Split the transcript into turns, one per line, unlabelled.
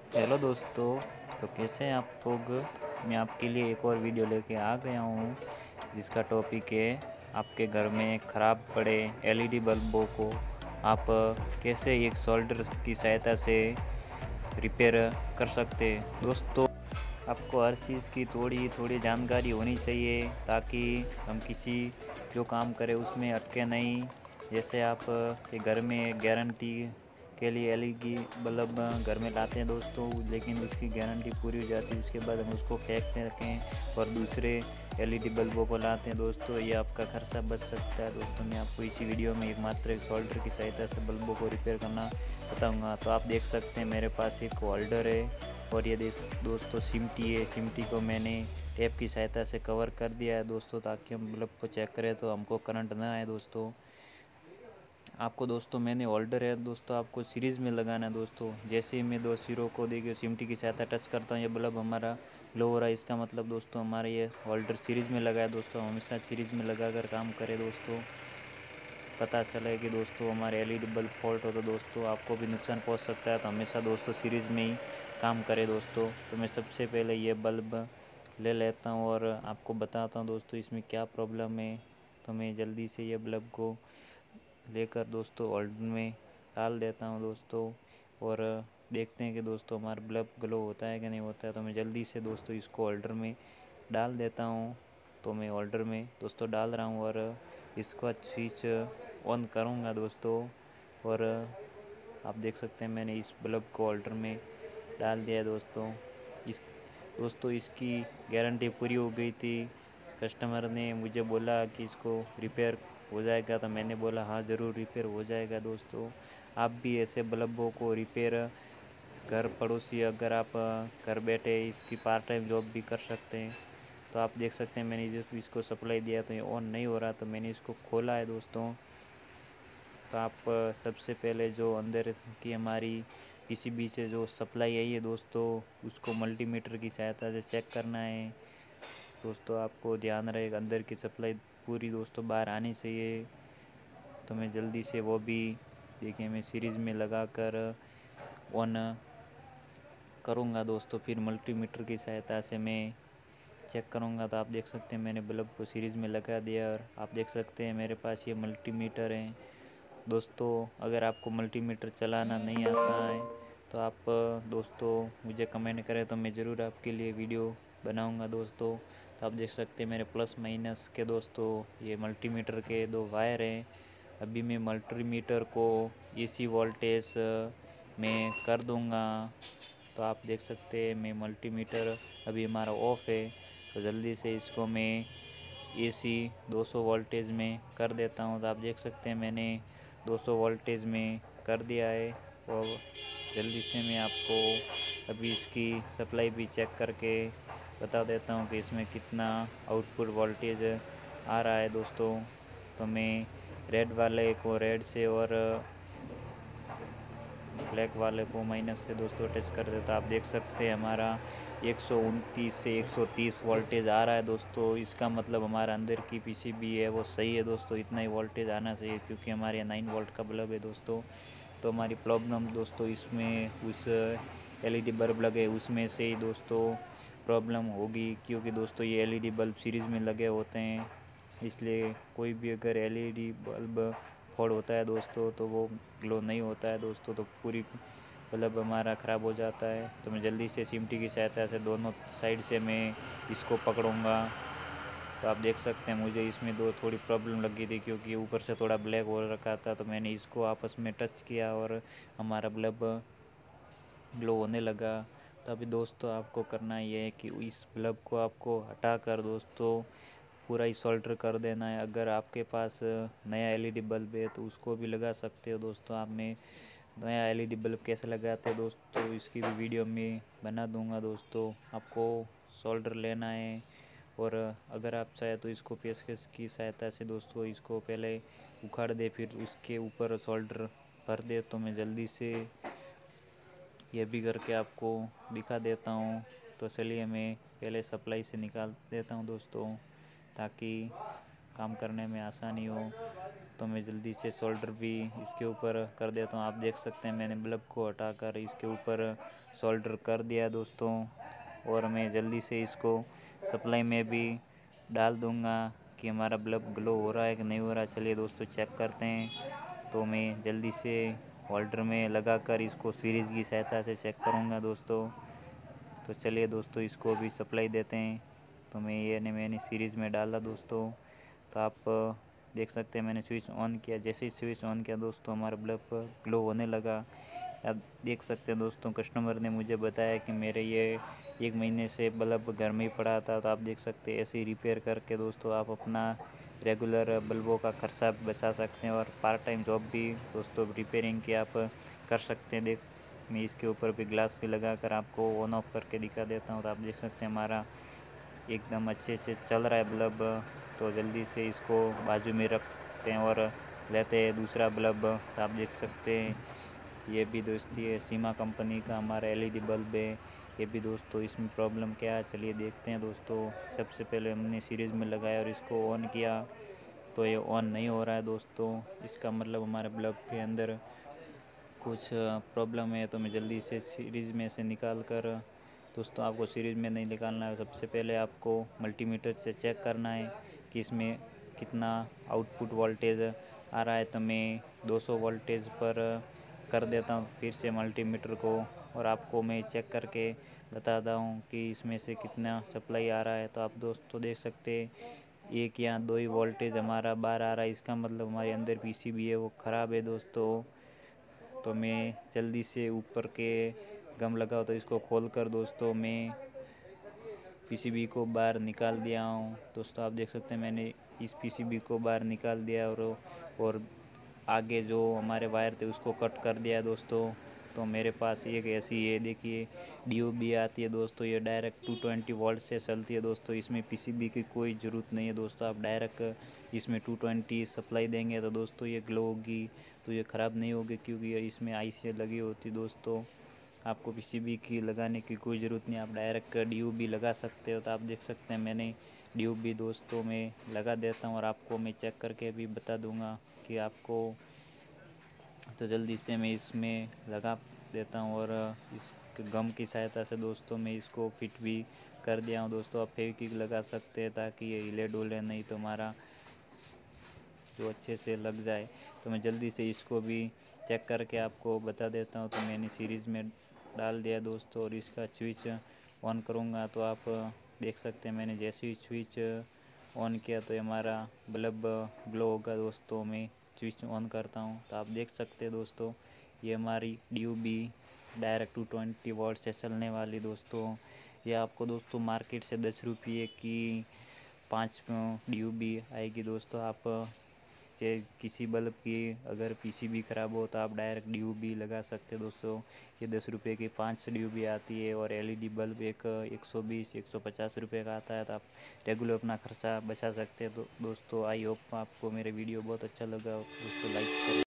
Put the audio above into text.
Hello दोस्तों। तो कैसे हैं आप लोग। मैं आपके लिए एक और वीडियो लेके आ गया हूँ जिसका टॉपिक है आपके घर में ख़राब पड़े एलईडी बल्बों को आप कैसे एक सोल्डर की सहायता से रिपेयर कर सकते हैं। दोस्तों, आपको हर चीज़ की थोड़ी थोड़ी जानकारी होनी चाहिए ताकि हम किसी जो काम करें उसमें अटके नहीं। जैसे आप के घर में गारंटी के लिए एलईडी बल्ब घर में लाते हैं दोस्तों, लेकिन उसकी गारंटी पूरी हो जाती है, उसके बाद हम उसको फेंकते रखें और दूसरे एलईडी बल्बों को लाते हैं दोस्तों, ये आपका खर्चा बच सकता है। दोस्तों, मैं आपको इसी वीडियो में एकमात्र एक सोल्डर की सहायता से बल्बों को रिपेयर करना बताऊंगा। तो आप देख सकते हैं मेरे पास एक होल्डर है और ये दोस्तों सिमटी है। सिमटी को मैंने टेप की सहायता से कवर कर दिया है दोस्तों, ताकि हम बल्ब को चेक करें तो हमको करंट ना आए दोस्तों। आपको दोस्तों मैंने होल्डर है दोस्तों, आपको सीरीज़ में लगाना है दोस्तों। जैसे ही मैं दो सिरों को देखिए सिमटी की सहायता टच करता हूँ, ये बल्ब हमारा लो हो रहा है, इसका मतलब दोस्तों हमारा ये होल्डर सीरीज़ में लगा है दोस्तों। हमेशा सीरीज़ में लगा कर काम करें दोस्तों। पता चले कि दोस्तों हमारे एलईडी बल्ब फॉल्ट हो तो दोस्तों आपको भी नुकसान पहुंच सकता है, तो हमेशा दोस्तों सीरीज़ में ही काम करें दोस्तों। तो मैं सबसे पहले ये बल्ब ले लेता हूँ और आपको बताता हूँ दोस्तों इसमें क्या प्रॉब्लम है। तो मैं जल्दी से ये बल्ब को लेकर दोस्तों होल्डर में डाल देता हूँ दोस्तों, और देखते हैं कि दोस्तों हमारा बल्ब ग्लो होता है कि नहीं होता है। तो मैं जल्दी से दोस्तों इसको होल्डर में डाल देता हूँ। तो मैं होल्डर में दोस्तों डाल रहा हूँ और इसका स्विच ऑन करूँगा दोस्तों। और आप देख सकते हैं मैंने इस बल्ब को होल्डर में डाल दिया दोस्तों। इस दोस्तों इसकी गारंटी पूरी हो गई थी। कस्टमर ने मुझे बोला कि इसको रिपेयर हो जाएगा, तो मैंने बोला हाँ ज़रूर रिपेयर हो जाएगा दोस्तों। आप भी ऐसे बल्बों को रिपेयर घर पड़ोसी, अगर आप घर बैठे इसकी पार्ट टाइम जॉब भी कर सकते हैं। तो आप देख सकते हैं मैंने जब इसको सप्लाई दिया तो ये ऑन नहीं हो रहा, तो मैंने इसको खोला है दोस्तों। तो आप सबसे पहले जो अंदर की हमारी पीसीबी से जो सप्लाई आई है दोस्तों, उसको मल्टीमीटर की सहायता से चेक करना है दोस्तों। आपको ध्यान रहेगा अंदर की सप्लाई पूरी दोस्तों बाहर आनी चाहिए। तो मैं जल्दी से वो भी देखिए मैं सीरीज़ में लगा कर ऑन करूँगा दोस्तों, फिर मल्टीमीटर की सहायता से मैं चेक करूँगा। तो आप देख सकते हैं मैंने बल्ब को सीरीज़ में लगा दिया और आप देख सकते हैं मेरे पास ये मल्टीमीटर है दोस्तों। अगर आपको मल्टीमीटर चलाना नहीं आता है तो आप दोस्तों मुझे कमेंट करें, तो मैं ज़रूर आपके लिए वीडियो बनाऊंगा दोस्तों। तो आप देख सकते हैं मेरे प्लस माइनस के दोस्तों ये मल्टीमीटर के दो वायर हैं। अभी मैं मल्टीमीटर को एसी वोल्टेज में कर दूंगा। तो आप देख सकते हैं मैं मल्टीमीटर अभी हमारा ऑफ है, तो जल्दी से इसको मैं एसी 200 वोल्टेज में कर देता हूँ। तो आप देख सकते हैं मैंने 200 वोल्टेज में कर दिया है। और जल्दी से मैं आपको अभी इसकी सप्लाई भी चेक करके बता देता हूँ कि इसमें कितना आउटपुट वोल्टेज आ रहा है दोस्तों। तो मैं रेड वाले को रेड से और ब्लैक वाले को माइनस से दोस्तों टच कर देता। आप देख सकते हैं हमारा 129 से 130 वोल्टेज आ रहा है दोस्तों। इसका मतलब हमारा अंदर की पीसीबी है वो सही है दोस्तों, इतना ही वोल्टेज आना चाहिए क्योंकि हमारे यहाँ 9 वोल्ट का बल्ब है दोस्तों। तो हमारी प्रॉब्लम दोस्तों इसमें उस एलईडी बल्ब लगे उसमें से ही दोस्तों प्रॉब्लम होगी, क्योंकि दोस्तों ये एलईडी बल्ब सीरीज़ में लगे होते हैं, इसलिए कोई भी अगर एलईडी बल्ब फॉल्ट होता है दोस्तों तो वो ग्लो नहीं होता है दोस्तों, तो पूरी बल्ब हमारा ख़राब हो जाता है। तो मैं जल्दी से चिमटी की सहायता से दोनों साइड से मैं इसको पकड़ूंगा। तो आप देख सकते हैं मुझे इसमें दो थोड़ी प्रॉब्लम लगी थी क्योंकि ऊपर से थोड़ा ब्लैक हो रखा था, तो मैंने इसको आपस में टच किया और हमारा बल्ब ग्लो होने लगा। तो अभी दोस्तों आपको करना ये है कि इस बल्ब को आपको हटा कर दोस्तों पूरा ही सोल्डर कर देना है। अगर आपके पास नया एलईडी बल्ब है तो उसको भी लगा सकते हो दोस्तों। आप में नया एलईडी बल्ब कैसे लगाते हैं दोस्तों इसकी भी वीडियो मैं बना दूंगा दोस्तों। आपको सोल्डर लेना है और अगर आप चाहे तो इसको पेचकस की सहायता से दोस्तों इसको पहले उखाड़ दे फिर उसके ऊपर सोल्डर भर दे। तो मैं जल्दी से ये भी करके आपको दिखा देता हूँ। तो चलिए मैं पहले सप्लाई से निकाल देता हूँ दोस्तों ताकि काम करने में आसानी हो। तो मैं जल्दी से सोल्डर भी इसके ऊपर कर देता हूँ। आप देख सकते हैं मैंने बल्ब को हटाकर इसके ऊपर सोल्डर कर दिया दोस्तों, और मैं जल्दी से इसको सप्लाई में भी डाल दूँगा कि हमारा बल्ब ग्लो हो रहा है कि नहीं हो रहा। चलिए दोस्तों चेक करते हैं। तो मैं जल्दी से होल्डर में लगाकर इसको सीरीज़ की सहायता से चेक करूँगा दोस्तों। तो चलिए दोस्तों इसको भी सप्लाई देते हैं। तो मैंने सीरीज़ में डाला दोस्तों। तो आप देख सकते हैं मैंने स्विच ऑन किया। जैसे ही स्विच ऑन किया दोस्तों हमारा बल्ब ग्लो होने लगा। आप देख सकते हैं दोस्तों कस्टमर ने मुझे बताया कि मेरे ये 1 महीने से बल्ब घर में ही पड़ा था। तो आप देख सकते हैं ऐसे ही रिपेयर करके दोस्तों आप अपना रेगुलर बल्बों का खर्चा बचा सकते हैं, और पार्ट टाइम जॉब भी दोस्तों रिपेयरिंग की आप कर सकते हैं। देख मैं इसके ऊपर भी ग्लास भी लगा कर आपको ऑन ऑफ करके दिखा देता हूँ। तो आप देख सकते हैं हमारा एकदम अच्छे से चल रहा है बल्ब। तो जल्दी से इसको बाजू में रखते हैं और लेते हैं दूसरा बल्ब। तो आप देख सकते हैं ये भी दोस्ती है सीमा कंपनी का हमारा एलईडी बल्ब है। ये भी दोस्तों इसमें प्रॉब्लम क्या है चलिए देखते हैं दोस्तों। सबसे पहले हमने सीरीज़ में लगाया और इसको ऑन किया तो ये ऑन नहीं हो रहा है दोस्तों। इसका मतलब हमारे बल्ब के अंदर कुछ प्रॉब्लम है। तो मैं जल्दी से सीरीज़ में से निकाल कर दोस्तों, आपको सीरीज़ में नहीं निकालना है। सबसे पहले आपको मल्टीमीटर से चेक करना है कि इसमें कितना आउटपुट वोल्टेज आ रहा है। तो मैं 200 वोल्टेज पर कर देता हूँ फिर से मल्टीमीटर को, और आपको मैं चेक करके बताता हूँ कि इसमें से कितना सप्लाई आ रहा है। तो आप दोस्तों देख सकते हैं 1 या 2 ही वोल्टेज हमारा बाहर आ रहा है। इसका मतलब हमारे अंदर पीसीबी है वो ख़राब है दोस्तों। तो मैं जल्दी से ऊपर के गम लगाओ तो इसको खोलकर दोस्तों मैं पीसीबी को बाहर निकाल दिया हूँ। दोस्तों आप देख सकते हैं मैंने इस पीसीबी को बाहर निकाल दिया और आगे जो हमारे वायर थे उसको कट कर दिया दोस्तों। तो मेरे पास एक ऐसी है देखिए डीओबी आती है दोस्तों, ये डायरेक्ट 220 वोल्ट से चलती है दोस्तों। इसमें पीसीबी की कोई ज़रूरत नहीं है दोस्तों। आप डायरेक्ट इसमें 220 सप्लाई देंगे तो दोस्तों ये ग्लो होगी, तो ये ख़राब नहीं होगी क्योंकि इसमें आईसी लगी होती दोस्तों। आपको पीसीबी की लगाने की कोई ज़रूरत नहीं, आप डायरेक्ट डीओबी लगा सकते हो। तो आप देख सकते हैं मैंने डीओबी दोस्तों में लगा देता हूँ और आपको मैं चेक करके भी बता दूंगा कि आपको। तो जल्दी से मैं इसमें लगा देता हूँ और इस गम की सहायता से दोस्तों मैं इसको फिट भी कर दिया हूँ दोस्तों। आप फेविक्विक लगा सकते हैं ताकि ये हिले डोले नहीं, तो हमारा जो अच्छे से लग जाए। तो मैं जल्दी से इसको भी चेक करके आपको बता देता हूँ। तो मैंने सीरीज़ में डाल दिया दोस्तों और इसका स्विच ऑन करूँगा तो आप देख सकते हैं मैंने जैसे ही स्विच ऑन किया तो हमारा बल्ब ग्लो होगा दोस्तों। मैं स्विच ऑन करता हूँ तो आप देख सकते हैं दोस्तों ये हमारी डीओबी डायरेक्ट 220 वोल्ट से चलने वाली दोस्तों। ये आपको दोस्तों मार्केट से 10 रुपये की 5 डीओबी आएगी दोस्तों। आप किसी बल्ब की अगर पीसीबी ख़राब हो तो आप डायरेक्ट डीओबी लगा सकते हैं दोस्तों। ये 10 रुपये की 5 डीओबी आती है और एलईडी बल्ब एक 120-150 रुपये का आता है। तो आप रेगुलर अपना खर्चा बचा सकते हैं। तो दोस्तों आई होप आपको मेरे वीडियो बहुत अच्छा लगा दोस्तों, लाइक करें।